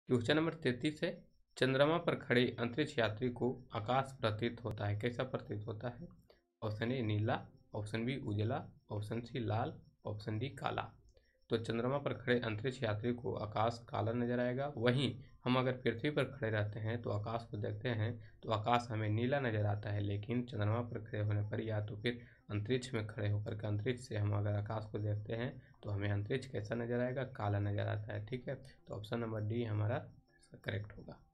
Question number 33 है, चंद्रमा पर खड़े अंतरिक्ष यात्री को आकाश प्रतीत होता है, कैसा प्रतीत होता है? ऑप्शन ए नीला, ऑप्शन बी उजला, ऑप्शन सी लाल, ऑप्शन डी काला। तो चंद्रमा पर खड़े अंतरिक्ष यात्री को आकाश काला नजर आएगा। वहीं हम अगर पृथ्वी पर खड़े रहते हैं तो आकाश को देखते हैं तो आकाश हमें नीला नजर आता है, लेकिन चंद्रमा पर खड़े होने पर या तो फिर अंतरिक्ष में खड़े होकर के अंतरिक्ष से हम अगर आकाश को देखते हैं तो हमें अंतरिक्ष कैसा नजर आएगा? काला नजर आता है। ठीक है, तो ऑप्शन नंबर डी हमारा करेक्ट होगा।